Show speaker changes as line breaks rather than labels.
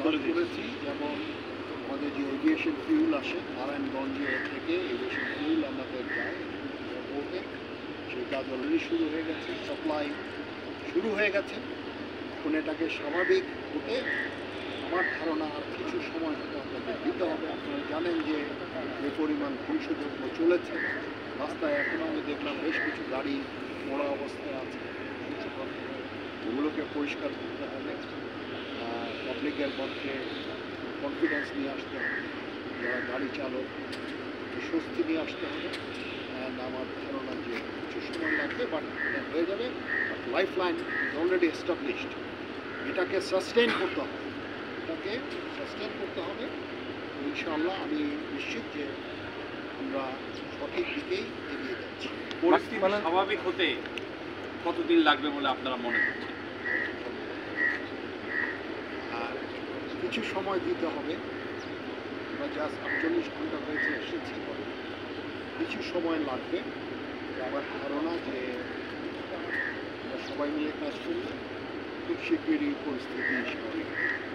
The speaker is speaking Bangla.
করেছি, যেমন আমাদের যে এভিয়েশন ফিউল আসে নারায়ণগঞ্জে থেকে এভিয়েশন ফিউল আমাদের যায় এয়ারপোর্টে, সেই কাজ অলরেডি শুরু হয়ে গেছে, সাপ্লাই শুরু হয়ে গেছে। এখন এটাকে স্বাভাবিক হতে আমার ধারণা আর কিছু সময় হয়তো আপনাদের দিতে হবে। আপনারা জানেন যে যে পরিমাণ ধ্বংসযজ্ঞ চলেছে রাস্তায়, এখন আমি দেখলাম বেশ কিছু গাড়ি মোড়া অবস্থায় আছে, ওগুলোকে পরিষ্কার করতে হবে, পাবলিকের মধ্যে কনফিডেন্স নিয়ে আসতে হবে, যারা গাড়ি চালক স্বস্তি নিয়ে আসতে হবে। অ্যান্ড আমার ধারণা যে কিছু সময় লাগবে, বাট এটা হয়ে যাবে। But life line is already established, এটাকে সাস্টেইন করতে হবে, এটাকে সাস্টেইন করতে হবে। ইনশাআল্লাহ আমি নিশ্চিত যে আমরা সঠিক দিকেই এগিয়ে যাচ্ছি।
পরিস্থিতি স্বাভাবিক হতে কতদিন লাগবে বলে আপনারা মনে করছেন?
আর কিছু সময় দিতে হবে। আমরা জাস্ট 48 ঘন্টা হয়েছে এসেছি, কিছু সময় লাগবে। আমার ধারণা যে আমরা সবাই মিলে কাজ করলে খুব শীঘ্রই পরিস্থিতি স্বাভাবিক।